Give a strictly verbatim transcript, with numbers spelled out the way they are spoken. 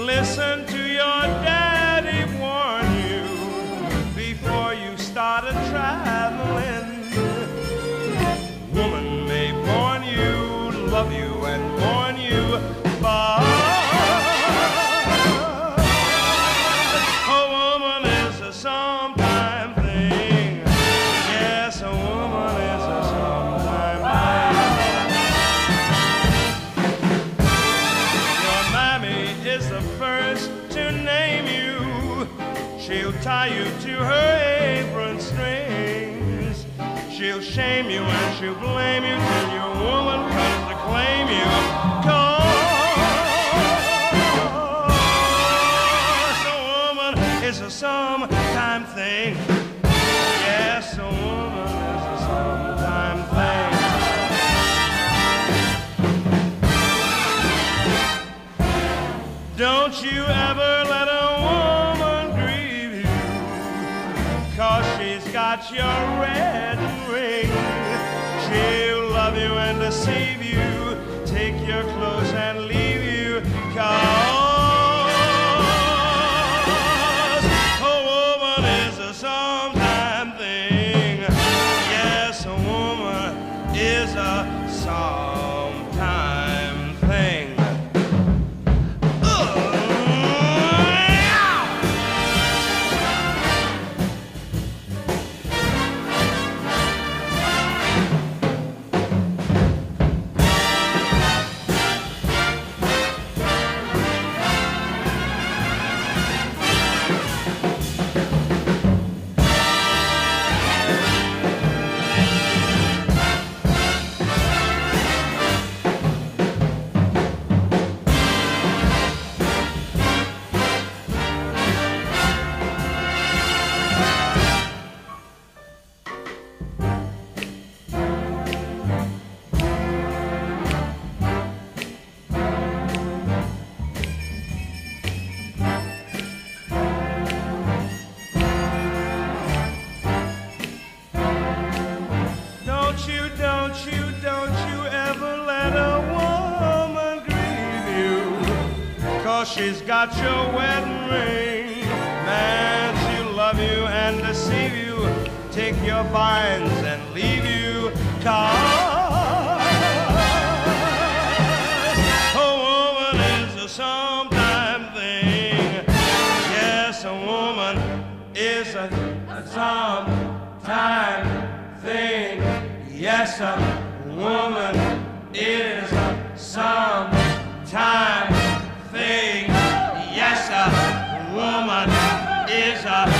listen to your daddy warn you before you started traveling. Woman may warn you, love you, and warn you, but a woman is a sometime thing. Yes, a woman is a sometime thing. Your mammy is the first to name you. She'll tie you to her apron strings. She'll shame you and she'll blame you till your woman comes to claim you. 'Cause a woman is a sometime thing. Yes, a woman is a sometime thing. Don't you ever let a woman grieve you, 'cause she's got your red ring. She'll love you and deceive you, take your clothes and leave you, 'cause a woman is a sometime thing. Yes, a woman is a sometime thing. Don't you, don't you, don't you ever let a woman grieve you, 'cause she's got your wedding ring. Man, she'll love you and deceive you, take your vines and leave you, 'cause a woman is a sometime thing. Yes, a woman is a, a sometime thing. Yes, a woman is a sometime thing. Yes, a woman is a